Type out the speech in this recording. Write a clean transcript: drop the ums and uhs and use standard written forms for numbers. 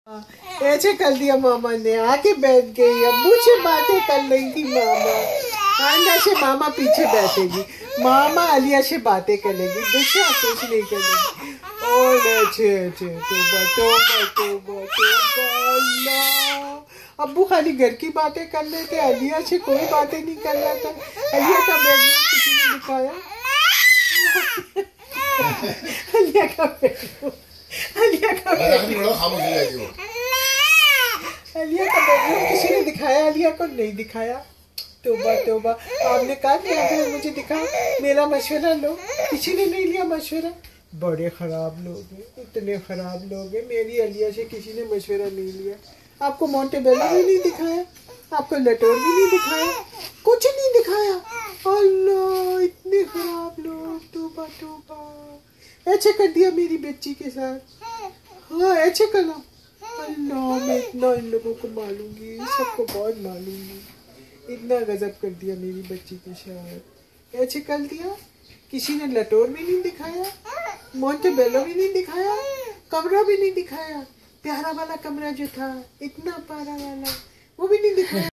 ऐसे कर दिया मामा ने, आके बैठ गई। अब्बू से बातें कर रही थी मामा। आंदा से मामा पीछे बैठेगी, मामा अलिया से बातें करेगी, दूसरा कुछ नहीं करेगी। और अब्बू खाली घर की बातें कर रहे थे, अलिया से कोई बातें नहीं कर रहा था। अलिया का बेडरूम किसी ने दिखाया? अलिया का बेडरूम, अलिया का बेडरूम किसी ने दिखाया? अलिया को नहीं दिखाया। तोबा तोबा, आपने कहा कि अगर मुझे दिखा, मेरा मशवरा लो, किसी ने नहीं लिया मशवरा। बड़े खराब लोग हैं, इतने खराब लोग हैं। मेरी अलिया से किसी ने मशवरा नहीं लिया। आपको मोंटेबेलो भी नहीं दिखाया, आपको लटोर भी नहीं दिखाया, कुछ नहीं दिखाया। अल्लाह, इतने खराब लोग। तोबा तोबा, ऐसे कर दिया मेरी बच्ची के साथ। हाँ, ऐसे करो। अल्लाह, मैं इतना इन लोगों को मारूंगी, सबको बहुत मारूंगी। इतना गजब कर दिया मेरी बच्ची के साथ। ऐसे कर दिया, किसी ने लटोर भी नहीं दिखाया, मोंटेबेलो भी नहीं दिखाया, कमरा भी नहीं दिखाया। प्यारा वाला कमरा जो था, इतना प्यारा वाला, वो भी नहीं दिखाया।